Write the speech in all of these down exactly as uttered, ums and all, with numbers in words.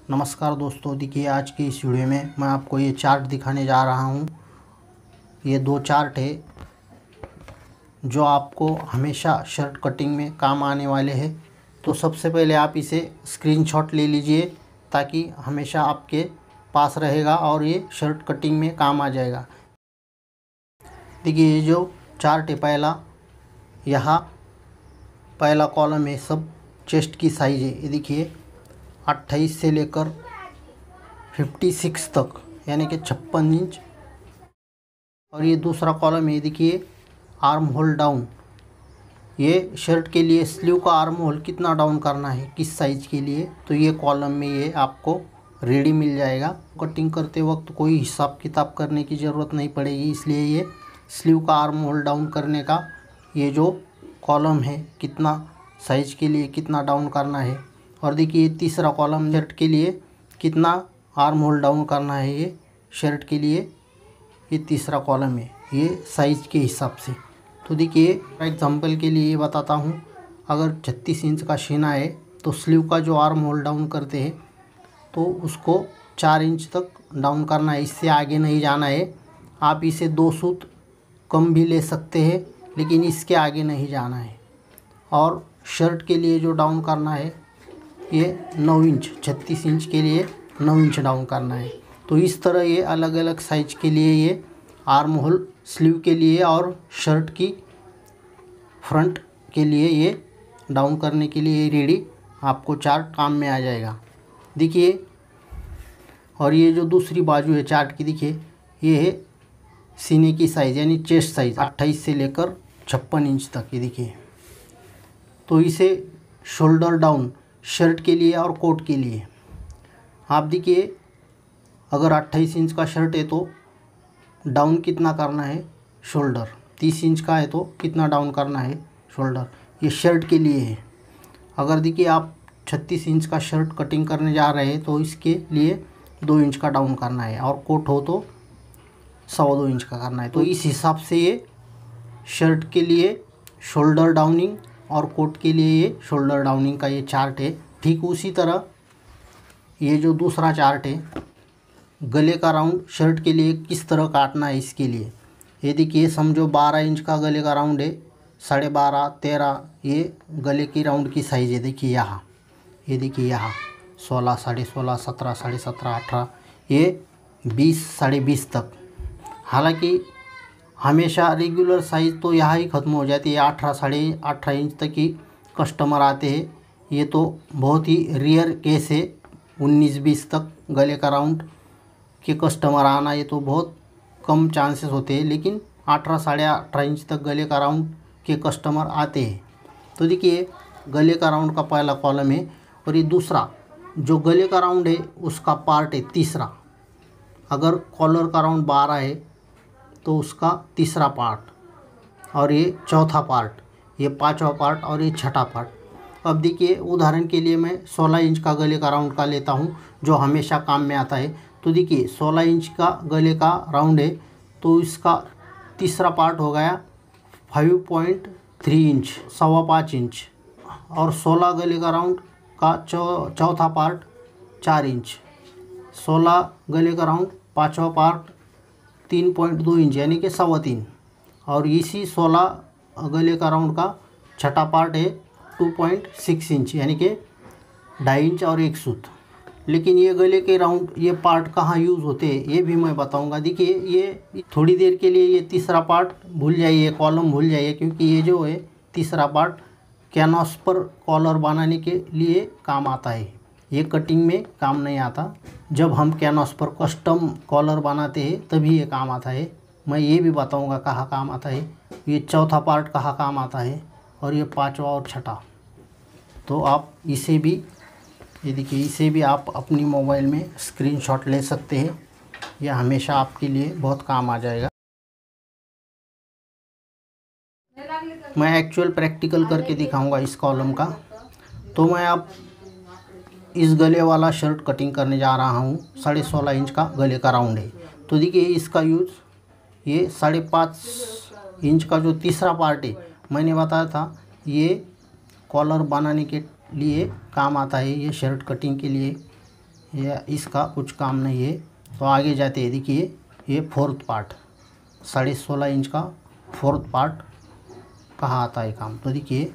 नमस्कार दोस्तों, देखिए आज की इस वीडियो में मैं आपको ये चार्ट दिखाने जा रहा हूँ। ये दो चार्ट है जो आपको हमेशा शर्ट कटिंग में काम आने वाले हैं। तो सबसे पहले आप इसे स्क्रीनशॉट ले लीजिए ताकि हमेशा आपके पास रहेगा और ये शर्ट कटिंग में काम आ जाएगा। देखिए ये जो चार्ट है, पहला यहाँ पहला कॉलम है, सब चेस्ट की साइज़ है। ये देखिए अट्ठाईस से लेकर छप्पन तक, यानी कि छप्पन इंच। और ये दूसरा कॉलम है, देखिए आर्म होल डाउन। ये शर्ट के लिए स्लीव का आर्म होल कितना डाउन करना है, किस साइज़ के लिए, तो ये कॉलम में ये आपको रेडी मिल जाएगा। कटिंग करते वक्त कोई हिसाब किताब करने की ज़रूरत नहीं पड़ेगी, इसलिए ये स्लीव का आर्म होल डाउन करने का ये जो कॉलम है, कितना साइज़ के लिए कितना डाउन करना है। और देखिए तीसरा कॉलम शर्ट के लिए कितना आर्म होल डाउन करना है, ये शर्ट के लिए ये तीसरा कॉलम है, ये साइज़ के हिसाब से। तो देखिए एग्जांपल के लिए ये बताता हूँ, अगर छत्तीस इंच का सीना है तो स्लीव का जो आर्म होल डाउन करते हैं तो उसको चार इंच तक डाउन करना है, इससे आगे नहीं जाना है। आप इसे दो सूत कम भी ले सकते हैं, लेकिन इसके आगे नहीं जाना है। और शर्ट के लिए जो डाउन करना है ये नौ इंच, छत्तीस इंच के लिए नौ इंच डाउन करना है। तो इस तरह ये अलग अलग साइज के लिए ये आर्म होल स्लीव के लिए और शर्ट की फ्रंट के लिए ये डाउन करने के लिए रेडी आपको चार्ट काम में आ जाएगा। देखिए, और ये जो दूसरी बाजू है चार्ट की, देखिए ये है सीने की साइज़, यानी चेस्ट साइज़ अट्ठाईस से लेकर छप्पन इंच तक। ये देखिए, तो इसे शोल्डर डाउन शर्ट के लिए और कोट के लिए आप देखिए, अगर अट्ठाईस इंच का शर्ट है तो डाउन कितना करना है शोल्डर, तीस इंच का है तो कितना डाउन करना है शोल्डर, ये शर्ट के लिए है। अगर देखिए आप छत्तीस इंच का शर्ट कटिंग करने जा रहे हैं तो इसके लिए दो इंच का डाउन करना है, और कोट हो तो सवा दो इंच का करना है। तो इस हिसाब से ये शर्ट के लिए शोल्डर डाउनिंग और कोट के लिए ये शोल्डर डाउनिंग का ये चार्ट है। ठीक उसी तरह ये जो दूसरा चार्ट है, गले का राउंड शर्ट के लिए किस तरह काटना है, इसके लिए ये देखिए समझो बारह इंच का गले का राउंड है, साढ़े बारह तेरह ये गले की राउंड की साइज़ है। देखिए यहाँ, ये देखिए यहाँ सोलह साढ़े सोलह सत्रह साढ़े सत्रह अठारह ये बीस साढ़े बीस तक। हालांकि हमेशा रेगुलर साइज़ तो यहाँ ही ख़त्म हो जाती है, अठारह साढ़े अठारह इंच तक ही कस्टमर आते हैं। ये तो बहुत ही रेयर केस है, उन्नीस बीस तक गले का राउंड के कस्टमर आना ये तो बहुत कम चांसेस होते हैं, लेकिन अठारह साढ़े अठारह इंच तक गले का राउंड के कस्टमर आते हैं। तो देखिए गले का राउंड का पहला कॉलम है, और ये दूसरा जो गले का राउंड है उसका पार्ट है तीसरा। अगर कॉलर का राउंड बारह है तो उसका तीसरा पार्ट, और ये चौथा पार्ट, ये पांचवा पार्ट और ये छठा पार्ट। अब देखिए उदाहरण के लिए मैं सोलह इंच का गले का राउंड का लेता हूँ जो हमेशा काम में आता है। तो देखिए सोलह इंच का गले का राउंड है तो इसका तीसरा पार्ट हो गया फाइव पॉइंट थ्री इंच, सवा पाँच इंच। और सोलह गले का राउंड का चौ चौथा पार्ट चार इंच, सोलह गले का राउंड पाँचवा पार्ट तीन पॉइंट दो इंच, यानी कि सवा तीन। और इसी सोलह गले का राउंड का छठा पार्ट है टू पॉइंट सिक्स इंच, यानी कि ढाई इंच और एक सूत। लेकिन ये गले के राउंड ये पार्ट कहाँ यूज़ होते हैं ये भी मैं बताऊंगा। देखिए ये थोड़ी देर के लिए ये तीसरा पार्ट भूल जाइए, कॉलम भूल जाइए, क्योंकि ये जो है तीसरा पार्ट कैनवास पर कॉलर बनाने के लिए काम आता है, ये कटिंग में काम नहीं आता। जब हम कैनवास पर कस्टम कॉलर बनाते हैं तभी ये काम आता है। मैं ये भी बताऊंगा कहाँ काम आता है, ये चौथा पार्ट कहाँ काम आता है, और ये पांचवा और छठा। तो आप इसे भी, ये देखिए इसे भी आप अपनी मोबाइल में स्क्रीनशॉट ले सकते हैं, यह हमेशा आपके लिए बहुत काम आ जाएगा। मैं एक्चुअल प्रैक्टिकल करके दिखाऊंगा इस कॉलम का। तो मैं अब इस गले वाला शर्ट कटिंग करने जा रहा हूँ, साढ़े सोलह इंच का गले का राउंड है। तो देखिए इसका यूज़ ये साढ़े पाँच इंच का जो तीसरा पार्ट है, मैंने बताया था ये कॉलर बनाने के लिए काम आता है, ये शर्ट कटिंग के लिए या इसका कुछ काम नहीं है। तो आगे जाते हैं, देखिए ये फोर्थ पार्ट, साढ़े सोलह इंच का फोर्थ पार्ट कहाँ आता है काम। तो देखिए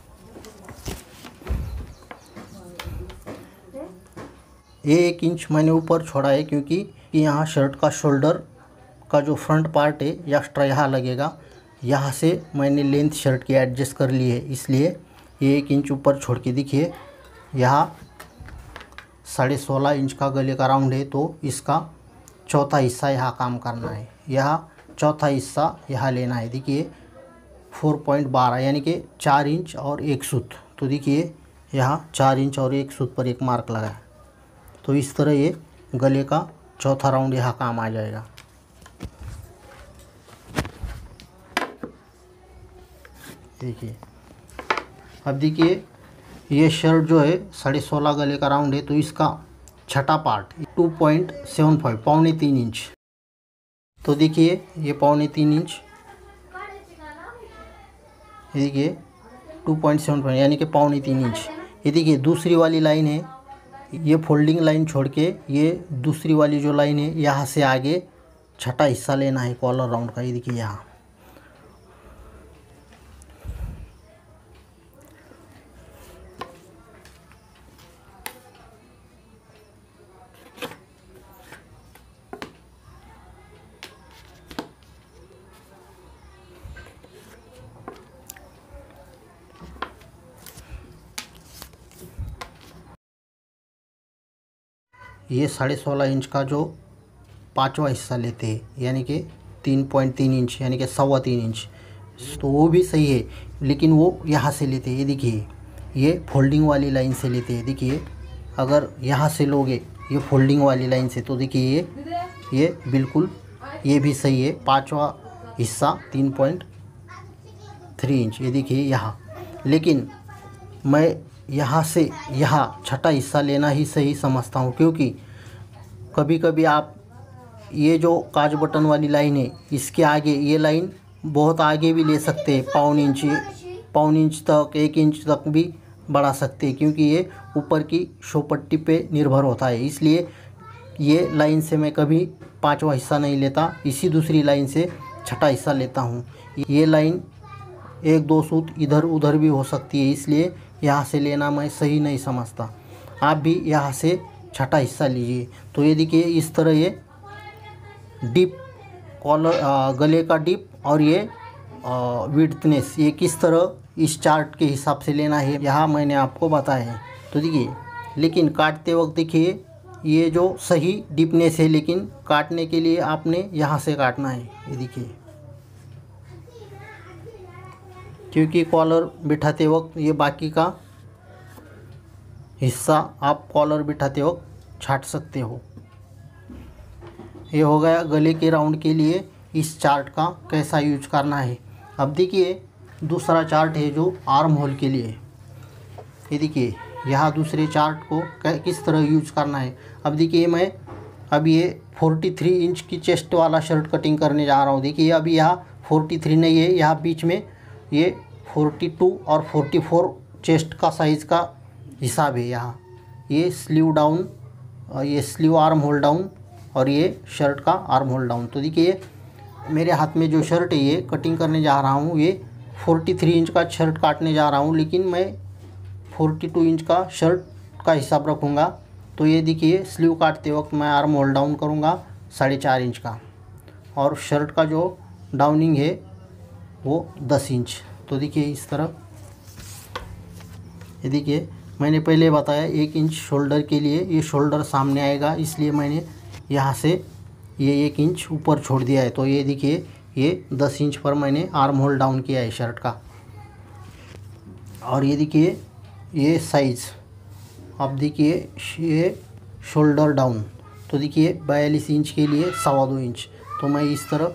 ये एक इंच मैंने ऊपर छोड़ा है क्योंकि यहाँ शर्ट का शोल्डर का जो फ्रंट पार्ट है एक्स्ट्रा यहाँ लगेगा। यहाँ से मैंने लेंथ शर्ट की एडजस्ट कर ली है, इसलिए ये एक इंच ऊपर छोड़ के देखिए यहाँ साढ़े सोलह इंच का गले का राउंड है। तो इसका चौथा हिस्सा यहाँ काम करना है, यहाँ चौथा हिस्सा यहाँ लेना है। देखिए फोर पॉइंट बारह यानी कि चार इंच और एक सूत। तो देखिए यहाँ चार इंच और एक सूत पर एक मार्क लगा है। तो इस तरह ये गले का चौथा राउंड यहाँ काम आ जाएगा। देखिए अब देखिए ये शर्ट जो है साढ़े सोलह गले का राउंड है। तो इसका छठा part two point seven five पौने तीन इंच। तो देखिए ये पौने तीन इंच, ये देखिए टू पॉइंट सेवन फाइव यानी कि पौने तीन इंच। ये देखिए दूसरी वाली लाइन है, ये फोल्डिंग लाइन छोड़ के ये दूसरी वाली जो लाइन है यहाँ से आगे छठा हिस्सा लेना है कॉलर राउंड का। ये देखिए यहाँ ये साढ़े सोलह इंच का जो पाँचवा हिस्सा लेते हैं यानी कि तीन पॉइंट तीन इंच यानी कि सवा तीन इंच। तो वो भी सही है, लेकिन वो यहाँ से लेते हैं। ये देखिए ये फोल्डिंग वाली लाइन से लेते हैं। देखिए अगर यहाँ से लोगे ये फोल्डिंग वाली लाइन से, तो देखिए ये ये बिल्कुल ये भी सही है। पाँचवा हिस्सा तीन पॉइंट थ्री इंच, ये देखिए यहाँ। लेकिन मैं यहाँ से यहाँ छठा हिस्सा लेना ही सही समझता हूँ, क्योंकि कभी कभी आप ये जो काज बटन वाली लाइन है इसके आगे ये लाइन बहुत आगे भी ले सकते हैं, पौन इंच पौन इंच तक एक इंच तक भी बढ़ा सकते हैं, क्योंकि ये ऊपर की शोपट्टी पे निर्भर होता है। इसलिए ये लाइन से मैं कभी पाँचवा हिस्सा नहीं लेता, इसी दूसरी लाइन से छठा हिस्सा लेता हूँ। ये लाइन एक दो सूत इधर उधर भी हो सकती है, इसलिए यहाँ से लेना मैं सही नहीं समझता। आप भी यहाँ से छठा हिस्सा लीजिए। तो ये देखिए इस तरह ये डिप कॉलर गले का डिप और ये विड्थनेस ये किस तरह इस चार्ट के हिसाब से लेना है यहाँ मैंने आपको बताया है। तो देखिए लेकिन काटते वक्त देखिए ये जो सही डिपनेस है, लेकिन काटने के लिए आपने यहाँ से काटना है। ये देखिए क्योंकि कॉलर बिठाते वक्त ये बाकी का हिस्सा आप कॉलर बिठाते वक्त छाट सकते हो। ये हो गया गले के राउंड के लिए इस चार्ट का कैसा यूज करना है। अब देखिए दूसरा चार्ट है जो आर्म होल के लिए। ये देखिए यहाँ दूसरे चार्ट को किस तरह यूज करना है। अब देखिए मैं अब ये तैंतालीस इंच की चेस्ट वाला शर्ट कटिंग करने जा रहा हूँ। देखिए अभी यहाँ तैंतालीस नहीं है, यहाँ बीच में ये बयालीस और चौवालीस चेस्ट का साइज़ का हिसाब है। यहाँ ये स्लीव डाउन, ये स्लीव आर्म होल डाउन और ये शर्ट का आर्म होल डाउन। तो देखिए मेरे हाथ में जो शर्ट है ये कटिंग करने जा रहा हूँ, ये तैंतालीस इंच का शर्ट काटने जा रहा हूँ, लेकिन मैं बयालीस इंच का शर्ट का हिसाब रखूँगा। तो ये देखिए स्लीव काटते वक्त मैं आर्म होल डाउन करूँगा साढ़े चार इंच का, और शर्ट का जो डाउनिंग है वो दस इंच। तो देखिए इस तरह, ये देखिए मैंने पहले बताया एक इंच शोल्डर के लिए, ये शोल्डर सामने आएगा, इसलिए मैंने यहाँ से ये एक इंच ऊपर छोड़ दिया है। तो ये देखिए ये दस इंच पर मैंने आर्म होल डाउन किया है शर्ट का। और ये देखिए ये साइज़, अब देखिए ये शोल्डर डाउन। तो देखिए बयालीस इंच के लिए सवा दो इंच। तो मैं इस तरह,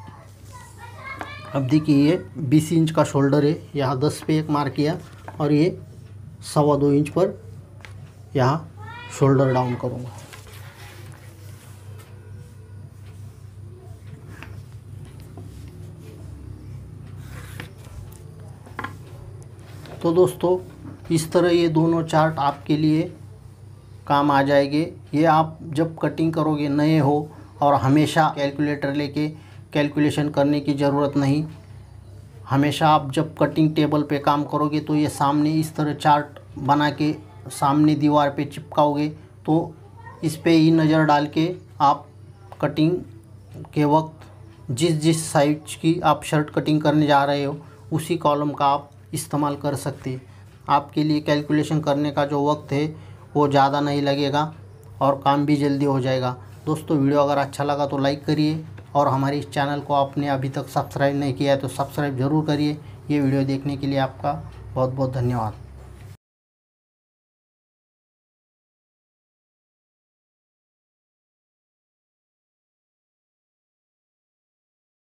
अब देखिए ये बीस इंच का शोल्डर है, यहाँ दस पे एक मार्क किया और ये सवा दो इंच पर यहाँ शोल्डर डाउन करूँगा। तो दोस्तों इस तरह ये दोनों चार्ट आपके लिए काम आ जाएंगे। ये आप जब कटिंग करोगे नए हो और हमेशा कैलकुलेटर लेके कैलकुलेशन करने की ज़रूरत नहीं। हमेशा आप जब कटिंग टेबल पे काम करोगे तो ये सामने इस तरह चार्ट बना के सामने दीवार पे चिपकाओगे, तो इस पे ही नज़र डाल के आप कटिंग के वक्त जिस जिस साइज की आप शर्ट कटिंग करने जा रहे हो उसी कॉलम का आप इस्तेमाल कर सकते हैं। आपके लिए कैलकुलेशन करने का जो वक्त है वो ज़्यादा नहीं लगेगा और काम भी जल्दी हो जाएगा। दोस्तों, वीडियो अगर अच्छा लगा तो लाइक करिए और हमारे इस चैनल को आपने अभी तक सब्सक्राइब नहीं किया है तो सब्सक्राइब ज़रूर करिए। ये वीडियो देखने के लिए आपका बहुत बहुत धन्यवाद।